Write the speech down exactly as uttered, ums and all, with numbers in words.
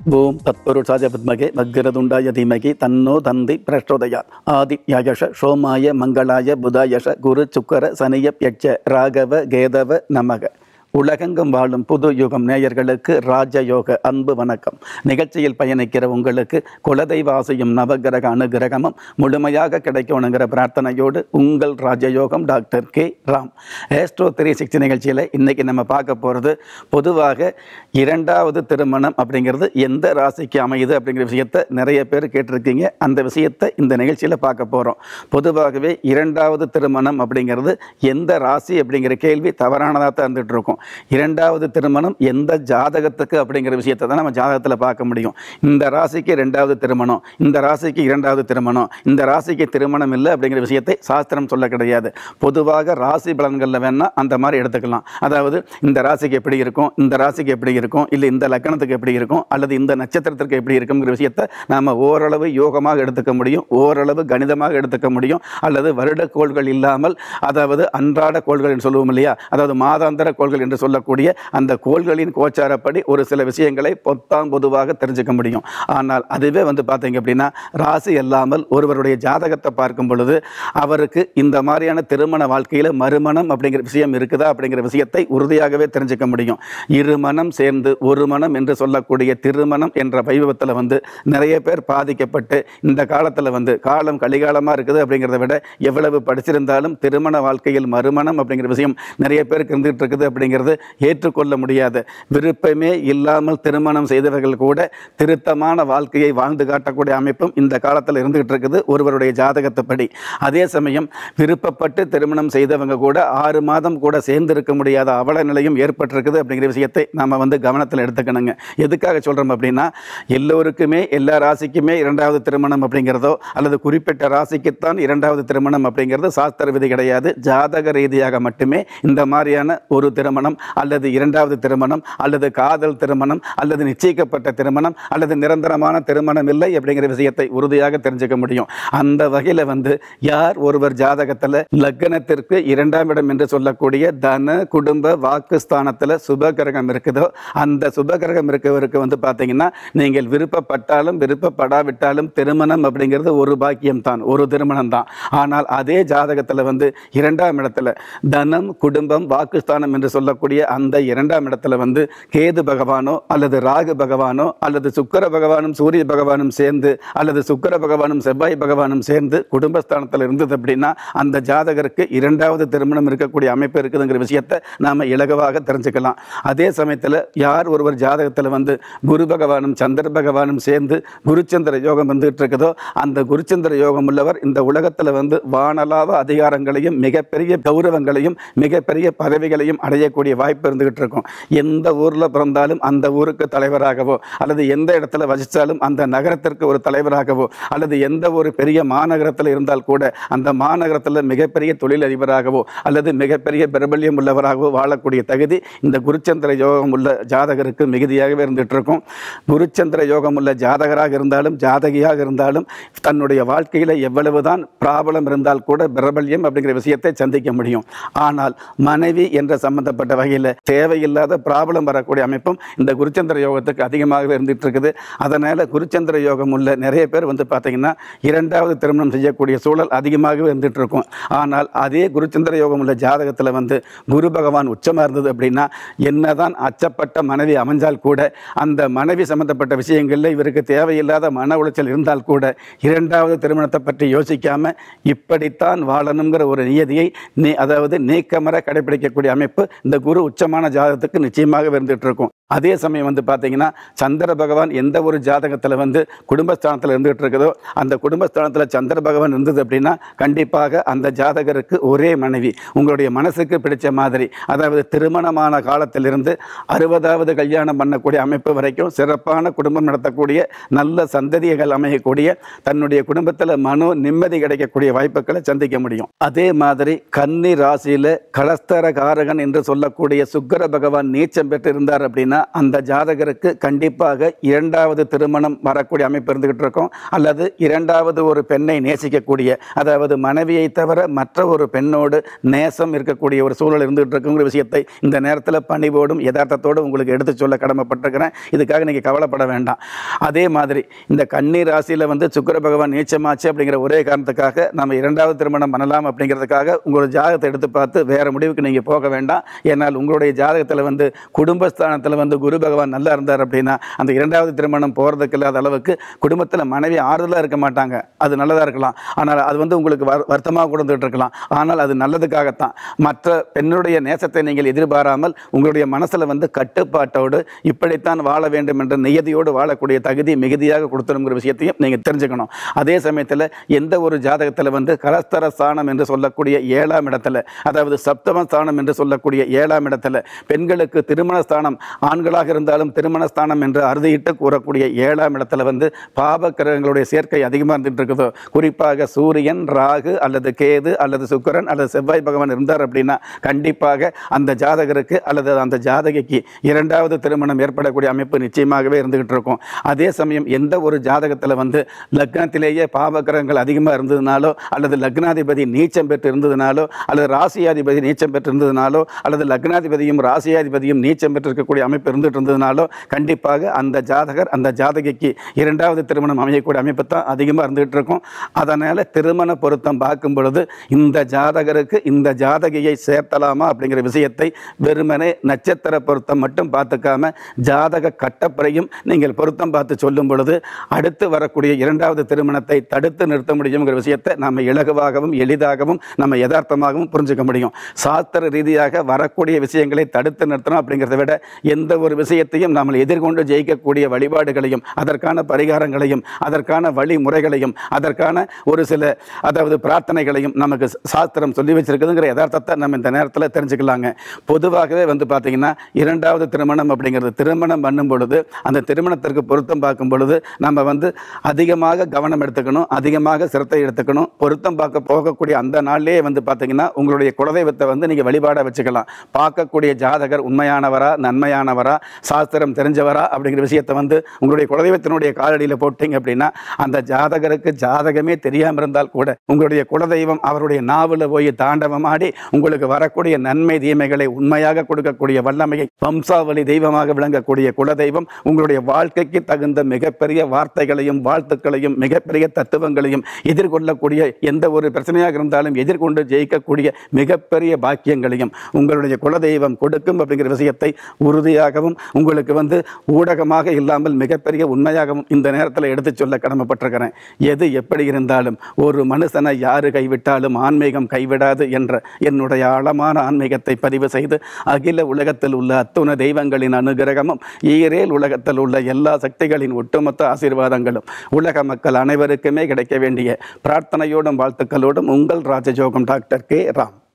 ஓம் தத்புருஷாய வித்மகே வக்ரதுண்டாய தீமகி தன்னோ தந்தி பிரச்சோதயாத். ஆதித்யாயஷ சோமாய மங்களாய புதாயஷ குரு சுக்கர சனியப்யட்ச ராகவ கேதவ நமக. உலகெங்கும் வாழும் புது யுகம் நேயர்களுக்கு ராஜயோக அன்பு வணக்கம். நிகழ்ச்சியில் பயணிக்கிற உங்களுக்கு குலதெய்வாசியும் நவகிரக அனுகிரகமும் முழுமையாக கிடைக்கணுங்கிற பிரார்த்தனையோடு உங்கள் ராஜயோகம் doctor K Ram. Astro three sixty நிகழ்ச்சியில் இன்றைக்கி நம்ம பார்க்க போகிறது, பொதுவாக இரண்டாவது திருமணம் அப்படிங்கிறது எந்த ராசிக்கு அமையுது அப்படிங்கிற விஷயத்தை நிறைய பேர் கேட்டிருக்கீங்க. அந்த விஷயத்தை இந்த நிகழ்ச்சியில் பார்க்க போகிறோம். பொதுவாகவே இரண்டாவது திருமணம் அப்படிங்கிறது எந்த ராசி அப்படிங்கிற கேள்வி தவறானதாக தான் இருந்துகிட்டு இருக்கும். இரண்டாவது திருமணம் எந்த ஜாதகத்துக்கு அப்படிங்கிற விஷயத்தை தான் நம்ம ஜாதகத்தில் பார்க்க முடியும். இந்த ராசிக்கு இரண்டாவது திருமணம், இந்த ராசிக்கு இரண்டாவது திருமணம், இந்த ராசிக்கு திருமணம் இல்லை அப்படிங்கிற விஷயத்தை சாஸ்திரம் சொல்ல கிடையாது. பொதுவாக ராசி பலன்களில் வேணால் அந்த மாதிரி எடுத்துக்கலாம். அதாவது இந்த ராசிக்கு எப்படி இருக்கும், இந்த ராசிக்கு எப்படி இருக்கும், இல்லை இந்த லக்கணத்துக்கு எப்படி இருக்கும், அல்லது இந்த நட்சத்திரத்திற்கு எப்படி இருக்குங்கிற விஷயத்தை நாம் ஓரளவு யோகமாக எடுத்துக்க முடியும், ஓரளவு கணிதமாக எடுத்துக்க முடியும். அல்லது வருட கோள்கள் இல்லாமல், அதாவது அன்றாட கோள்கள் என்று சொல்லுவோம் இல்லையா, அதாவது மாதாந்திர கோள்கள் என்று சொல்லக்கூடிய அந்த கோள்களின் கோச்சாரப்படி ஒரு சில விஷயங்களை பொத்தாம் பொதுவாக தெரிஞ்சுக்க முடியும். ஆனால் அதுவே வந்து பார்த்தீங்க அப்படின்னா ராசி இல்லாமல் ஒருவருடைய ஜாதகத்தை பார்க்கும் பொழுது அவருக்கு இந்த மாதிரியான திருமண வாழ்க்கையில் மறுமணம் அப்படிங்கிற விஷயம் இருக்குதா அப்படிங்கிற விஷயத்தை உறுதியாகவே தெரிஞ்சுக்க முடியும். இரு மனம் சேர்ந்து ஒரு மனம் என்று சொல்லக்கூடிய திருமணம் என்ற வைபவத்தில் வந்து நிறைய பேர் பாதிக்கப்பட்டு இந்த காலத்தில் வந்து காலம் கலிகாலமாக இருக்குது அப்படிங்கிறத விட எவ்வளவு படிச்சிருந்தாலும் திருமண வாழ்க்கையில் மறுமணம் அப்படிங்கிற விஷயம் நிறைய பேருக்கு இருந்துகிட்டு இருக்குது அப்படிங்கிறது ஏற்றுக்கொள்ள முடியாது. விருப்பமே இல்லாமல் திருமணம் செய்தவர்கள் கூட திருத்தமான வாழ்க்கையை வாழ்ந்து காட்டக்கூடிய அமைப்பும் இந்த காலத்தில் இருந்துகிட்டு இருக்குது ஒருவருடைய ஜாதகத்தைப்படி. அதே சமயம் விருப்பப்பட்டு திருமணம் செய்தவங்க கூட ஆறு மாதம் கூட சேர்ந்து இருக்க முடியாத அவல நிலையும் ஏற்பட்டிருக்குது அப்படிங்கிற விஷயத்தை நாம் வந்து கவனத்தில் எடுத்துக்கணுங்க. எதுக்காக சொல்கிறோம் அப்படின்னா, எல்லோருக்குமே எல்லா ராசிக்குமே இரண்டாவது திருமணம் அப்படிங்கிறதோ அல்லது குறிப்பிட்ட ராசிக்குத்தான் இரண்டாவது திருமணம் அப்படிங்கிறது சாஸ்திர விதி கிடையாது. ஜாதக ரீதியாக மட்டுமே இந்த மாதிரியான ஒரு திருமணம் அல்லது இரண்டாவது திருமணம் அல்லது காதல் திருமணம் அல்லது நிச்சயிக்கப்பட்ட திருமணம் அல்லது நிரந்தரமான திருமணம் இல்லை அப்படிங்கிற விஷயத்தை உறுதியாக தெரிஞ்சுக்க முடியும். அந்த வகையில் வந்து யார் ஒருவர் ஜாதகத்தில் லக்னத்திற்கு இரண்டாம் இடம் என்று சொல்லக்கூடிய தன குடும்ப வாக்குஸ்தானத்தில் சுபகிரகம் இருக்குதோ அந்த சுபகிரகம் இருக்கவருக்கு வந்து பார்த்தீங்கன்னா நீங்கள் விருப்பப்பட்டாலும் விருப்பப்படாவிட்டாலும் திருமணம் அப்படிங்கிறது ஒரு பாக்கியம் தான், ஒரு திருமணம் தான். ஆனால் அதே ஜாதகத்தில் வந்து இரண்டாம் இடத்துல தனம் குடும்பம் வாக்குஸ்தானம் என்று சொல்லக்கூடிய அந்த இரண்டாம் இடத்துல வந்து கேது பகவானோ அல்லது ராகு பகவானோ அல்லது சுக்கிர பகவானும் சூரிய பகவானும் சேர்ந்து அல்லது சுக்கிர பகவானும் செவ்வாய் பகவானும் சேர்ந்து குடும்பஸ்தானத்தில் இருந்தது அப்படின்னா அந்த ஜாதகருக்கு இரண்டாவது திருமணம் இருக்கக்கூடிய அமைப்பு இருக்குதுங்கிற விஷயத்தை நாம் இலகுவாக தெரிஞ்சுக்கலாம். அதே சமயத்தில் யார் ஒருவர் ஜாதகத்தில் வந்து குரு பகவானும் சந்திர பகவானும் சேர்ந்து குருச்சந்திர யோகம் வந்துகிட்டு இருக்குதோ அந்த குருச்சந்திர யோகம் உள்ளவர் இந்த உலகத்தில் வந்து வானலாவ அதிகாரங்களையும் மிகப்பெரிய கௌரவங்களையும் மிகப்பெரிய பதவிகளையும் அடையக்கூடிய வாய்ப்பு இருந்துகிட்டு இருக்கும். எந்த ஊரில் பிறந்தாலும் அந்த ஊருக்கு தலைவராகவோ அல்லது எந்த இடத்துல வசித்தாலும் அந்த நகரத்திற்கு ஒரு தலைவராகவோ அல்லது எந்த ஒரு பெரிய மாநகரத்தில் இருந்தால் கூட அந்த மாநகரத்தில் மிகப்பெரிய தொழிலதிபராகவோ அல்லது மிகப்பெரிய பிரபல்யம் உள்ளவராகவோ வாழக்கூடிய தகுதி இந்த குருச்சந்திர யோகம் உள்ள ஜாதகருக்கு மிகுதியாகவே இருந்துகிட்டு இருக்கும். குருச்சந்திர யோகம் உள்ள ஜாதகராக இருந்தாலும் ஜாதகியாக இருந்தாலும் தன்னுடைய வாழ்க்கையில் எவ்வளவுதான் பிராபலம் இருந்தால் கூட பிரபல்யம் அப்படிங்கிற விஷயத்தை சந்திக்க முடியும். ஆனால் மனைவி என்ற சம்பந்தப்பட்ட வகையில் தேவையில்லாத பிராபலம் வரக்கூடிய அமைப்பும் இந்த குருச்சந்திர யோகத்துக்கு அதிகமாகவே இருந்துகிட்டு இருக்குது. அதனால் குருச்சந்திர யோகம் உள்ள நிறைய பேர் வந்து பார்த்தீங்கன்னா இரண்டாவது திருமணம் செய்யக்கூடிய சூழல் அதிகமாகவே இருந்துகிட்டு இருக்கும். ஆனால் அதே குருச்சந்திர யோகம் உள்ள ஜாதகத்தில் வந்து குரு பகவான் உச்சமாக இருந்தது அப்படின்னா என்னதான் அச்சப்பட்ட மனைவி அமைஞ்சால் கூட அந்த மனைவி சம்பந்தப்பட்ட விஷயங்களில் இவருக்கு தேவையில்லாத மன உளைச்சல் இருந்தால் கூட இரண்டாவது திருமணத்தை பற்றி யோசிக்காம இப்படித்தான் வாழணுங்கிற ஒரு நியதியை நீ அதாவது நீக்கமர கடைபிடிக்கக்கூடிய அமைப்பு இந்த குரு உச்சமான ஜாதகத்துக்கு நிச்சயமாக இருந்துகிட்டு இருக்கும். அதே சமயம் வந்து பார்த்தீங்கன்னா சந்திர பகவான் எந்த ஒரு ஜாதகத்தில் வந்து குடும்பஸ்தானத்தில் இருந்துகிட்டு இருக்குதோ அந்த குடும்பஸ்தானத்தில் சந்திர பகவான் இருந்தது அப்படின்னா கண்டிப்பாக அந்த ஜாதகருக்கு ஒரே மனைவி உங்களுடைய மனசுக்கு பிடிச்ச மாதிரி, அதாவது திருமணமான காலத்திலிருந்து அறுபதாவது கல்யாணம் பண்ணக்கூடிய அமைப்பு வரைக்கும் சிறப்பான குடும்பம் நடத்தக்கூடிய நல்ல சந்ததிகள் அமையக்கூடிய தன்னுடைய குடும்பத்தில் மனோ நிம்மதி கிடைக்கக்கூடிய வாய்ப்புகளை சந்திக்க முடியும். அதே மாதிரி கன்னி ராசியில் கலஸ்தர காரகன் என்று சொல்லக்கூடிய சுக்கிர பகவான் நீச்சம் பெற்று இருந்தார் அப்படின்னா அப்படின்னா அந்த ஜாதகருக்கு கண்டிப்பாக இரண்டாவது திருமணம் வரக்கூடிய அமைப்பு இருந்துகிட்டு இருக்கும், அல்லது இரண்டாவது ஒரு பெண்ணை நேசிக்கக்கூடிய, அதாவது மனைவியை தவிர மற்ற ஒரு பெண்ணோடு நேசம் இருக்கக்கூடிய ஒரு சூழல் இருந்துகிட்டு இருக்குங்கிற விஷயத்தை இந்த நேரத்தில் பணிவோடும் யதார்த்தத்தோடு உங்களுக்கு எடுத்து சொல்ல கடமைப்பட்டிருக்கிறேன். இதுக்காக நீங்கள் கவலைப்பட வேண்டாம். அதே மாதிரி இந்த கன்னி ராசியில் வந்து சுக்கிர பகவான் நீச்சமாச்சு அப்படிங்கிற ஒரே காரணத்துக்காக நம்ம இரண்டாவது திருமணம் பண்ணலாம் அப்படிங்கிறதுக்காக உங்களோட ஜாதகத்தை எடுத்து பார்த்து வேறு முடிவுக்கு நீங்கள் போக வேண்டாம். ஏன்னால் உங்களுடைய ஜாதகத்தில் வந்து குடும்பஸ்தானத்தில் வந்து குரு பகவான் நல்லா இருந்தார் அப்படின்னா அந்த இரண்டாவது திருமணம் போகிறதுக்கு இல்லாத அளவுக்கு குடும்பத்தில் மனைவி ஆறுதலாக இருக்க மாட்டாங்க. அது நல்லதாக இருக்கலாம், ஆனால் அது வந்து உங்களுக்கு வர் வருத்தமாக கொடுத்துட்டு இருக்கலாம். ஆனால் அது நல்லதுக்காகத்தான். மற்ற பெண்ணுடைய நேசத்தை நீங்கள் எதிர்பாராமல் உங்களுடைய மனசில் வந்து கட்டுப்பாட்டோடு இப்படித்தான் வாழ வேண்டும் என்ற நியதியோடு வாழக்கூடிய தகுதி மிகுதியாக கொடுத்துருங்கிற விஷயத்தையும் நீங்கள் தெரிஞ்சுக்கணும். அதே சமயத்தில் எந்த ஒரு ஜாதகத்தில் வந்து கலஸ்தர ஸ்தானம் என்று சொல்லக்கூடிய ஏழாம் இடத்துல, அதாவது சப்தம ஸ்தானம் என்று சொல்லக்கூடிய ஏழாம் இடத்துல பெண்களுக்கு திருமணஸ்தானம், ஆண்களாக இருந்தாலும் திருமணஸ்தானம் என்று அறுதியிட்டு கூறக்கூடிய ஏழாம் இடத்துல வந்து பாப கிரகங்களுடைய சேர்க்கை அதிகமாக இருந்துட்டு இருக்குதோ, குறிப்பாக சூரியன், ராகு அல்லது கேது அல்லது சுக்கிரன் அல்லது செவ்வாய் பகவான் இருந்தார் அப்படின்னா கண்டிப்பாக அந்த ஜாதகருக்கு அல்லது அந்த ஜாதகிக்கு இரண்டாவது திருமணம் ஏற்படக்கூடிய அமைப்பு நிச்சயமாகவே இருந்துகிட்டு இருக்கும். அதே சமயம் எந்த ஒரு ஜாதகத்தில் வந்து லக்னத்திலேயே பாப கிரகங்கள் அதிகமாக இருந்ததுனாலோ அல்லது லக்னாதிபதி நீச்சம் பெற்று இருந்ததுனாலோ அல்லது ராசியாதிபதி நீச்சம் பெற்று இருந்ததுனாலோ அல்லது லக்னாதிபதியும் ராசியாதிபதியும் நீச்சம் பெற்றிருக்கக்கூடிய அமைப்பு இருந்துட்டு இருந்ததுனாலோ கண்டிப்பாக அந்த ஜாதகர் அந்த ஜாதகிக்கு இரண்டாவது திருமணம் அமையக்கூடிய அமைப்பு தான் அதிகமாக இருந்துகிட்டு இருக்கும். அதனால் திருமண பொருத்தம் பார்க்கும் பொழுது இந்த ஜாதகருக்கு இந்த ஜாதகியை சேர்த்தலாமா அப்படிங்கிற விஷயத்தை வெறுமனே நட்சத்திர பொருத்தம் மட்டும் பார்த்துக்காம ஜாதக கட்டப்பறையும் நீங்கள் பொருத்தம் பார்த்து சொல்லும் பொழுது அடுத்து வரக்கூடிய இரண்டாவது திருமணத்தை தடுத்து நிறுத்த முடியுங்கிற விஷயத்தை நம்ம இலகுவாகவும் எளிதாகவும் நம்ம யதார்த்தமாகவும் புரிஞ்சுக்க முடியும். சாஸ்திர ரீதியாக வரக்கூடிய விஷயங்களை தடுத்து நிறுத்தணும் அப்படிங்கிறத விட எந்த ஒரு விஷயத்தையும் நாம் எதிர்கொண்டு ஜெயிக்கக்கூடிய வழிபாடுகளையும் அதற்கான பரிகாரங்களையும் அதற்கான வழிமுறைகளையும் அதற்கான ஒரு சில அதாவது பிரார்த்தனைகளையும் நமக்கு சாஸ்திரம் சொல்லி வச்சிருக்குதுங்கிற யதார்த்தத்தை நம்ம இந்த நேரத்தில் தெரிஞ்சுக்கலாங்க. பொதுவாகவே வந்து பார்த்தீங்கன்னா இரண்டாவது திருமணம் அப்படிங்கிறது திருமணம் பண்ணும் பொழுது அந்த திருமணத்திற்கு பொருத்தம் பார்க்கும் பொழுது நம்ம வந்து அதிகமாக கவனம் எடுத்துக்கணும், அதிகமாக சிரத்தை எடுத்துக்கணும். பொருத்தம் பார்க்க போகக்கூடிய அந்த நாள்லேயே வந்து பார்த்தீங்கன்னா உங்களுடைய குலதெய்வத்தை வந்து நீங்கள் வழிபாட வச்சுக்கலாம். பார்க்கக்கூடிய ஜாதகர் உண்மையானவரா, நன்மையானவரா, சாஸ்திரம் தெரிஞ்சவரா அப்படிங்கிற விஷயத்தை வந்து உங்களுடைய குலதெய்வத்தினுடைய காலடியில் போட்டீங்க அப்படின்னா அந்த ஜாதகருக்கு ஜாதகமே தெரியாமல் இருந்தால் கூட உங்களுடைய குலதெய்வம் அவருடைய நாவில் போய் தாண்டவமாடி உங்களுக்கு வரக்கூடிய நன்மை தீமைகளை உண்மையாக கொடுக்கக்கூடிய வல்லமையை வம்சாவளி தெய்வமாக விளங்கக்கூடிய குலதெய்வம் உங்களுடைய வாழ்க்கைக்கு தகுந்த மிகப்பெரிய வார்த்தைகளையும் வாழ்த்துக்களையும் மிகப்பெரிய தத்துவங்களையும் எதிர்கொள்ளக்கூடிய எந்த ஒரு பிரச்சனையாக இருந்தாலும் எதிர்கொண்டு ஜெயிக்கக்கூடிய மிகப்பெரிய பாக்கியங்களையும் உங்களுடைய குலதெய்வம் கொடுக்கும் அப்படிங்கிற விஷயத்தை உறுதியாகவும் உங்களுக்கு வந்து ஊடகமாக இல்லாமல் மிகப்பெரிய உண்மையாகவும் இந்த நேரத்தில் எடுத்து சொல்ல கடமைப்பட்டிருக்கிறேன். எது எப்படி இருந்தாலும் ஒரு மனுஷனை யாரு கைவிட்டாலும் ஆன்மீகம் கைவிடாது என்ற என்னுடைய ஆழமான ஆன்மீகத்தை பதிவு செய்து அகில உலகத்தில் உள்ள அத்துண தெய்வங்களின் அனுகிரகமும் ஈரேல் உலகத்தில் உள்ள எல்லா சக்திகளின் ஒட்டுமொத்த ஆசீர்வாதங்களும் உலக மக்கள் அனைவருக்குமே கிடைக்க வேண்டிய பிரார்த்தனையோடும் வாழ்த்துக்களோடும் உங்கள் ராஜயோகம் டாக்டர் கே ராம்.